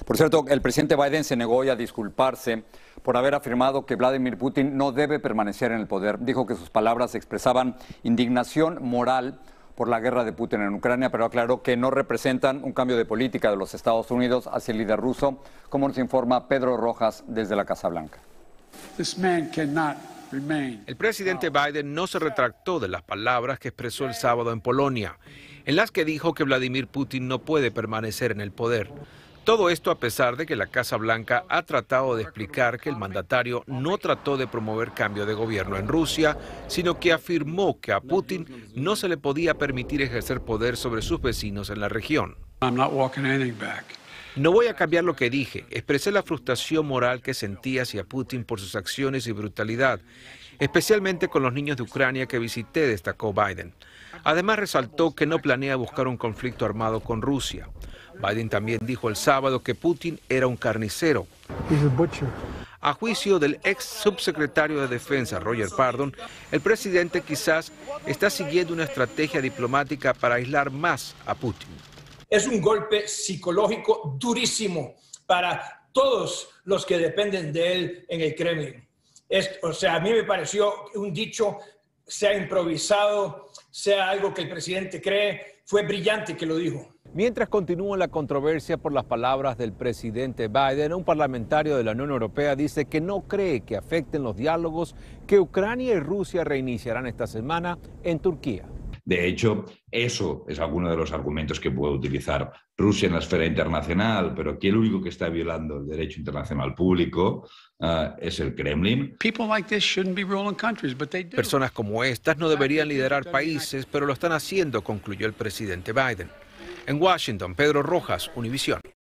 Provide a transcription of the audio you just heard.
Por cierto, el presidente Biden se negó hoy a disculparse por haber afirmado que Vladimir Putin no debe permanecer en el poder. Dijo que sus palabras expresaban indignación moral por la guerra de Putin en Ucrania, pero aclaró que no representan un cambio de política de los Estados Unidos hacia el líder ruso, como nos informa Pedro Rojas desde la Casa Blanca. El presidente Biden no se retractó de las palabras que expresó el sábado en Polonia, en las que dijo que Vladimir Putin no puede permanecer en el poder. Todo esto a pesar de que la Casa Blanca ha tratado de explicar que el mandatario no trató de promover cambio de gobierno en Rusia, sino que afirmó que a Putin no se le podía permitir ejercer poder sobre sus vecinos en la región. No voy a cambiar lo que dije. Expresé la frustración moral que sentía hacia Putin por sus acciones y brutalidad, especialmente con los niños de Ucrania que visité, destacó Biden. Además, resaltó que no planea buscar un conflicto armado con Rusia. Biden también dijo el sábado que Putin era un carnicero. A juicio del ex subsecretario de Defensa, Roger Pardon, el presidente quizás está siguiendo una estrategia diplomática para aislar más a Putin. Es un golpe psicológico durísimo para todos los que dependen de él en el Kremlin. A mí me pareció un dicho, sea improvisado, sea algo que el presidente cree, fue brillante que lo dijo. Mientras continúa la controversia por las palabras del presidente Biden, un parlamentario de la Unión Europea dice que no cree que afecten los diálogos que Ucrania y Rusia reiniciarán esta semana en Turquía. De hecho, eso es alguno de los argumentos que puede utilizar Rusia en la esfera internacional, pero aquí el único que está violando el derecho internacional público es el Kremlin. Personas como estas no deberían liderar países, pero lo están haciendo, concluyó el presidente Biden. En Washington, Pedro Rojas, Univisión.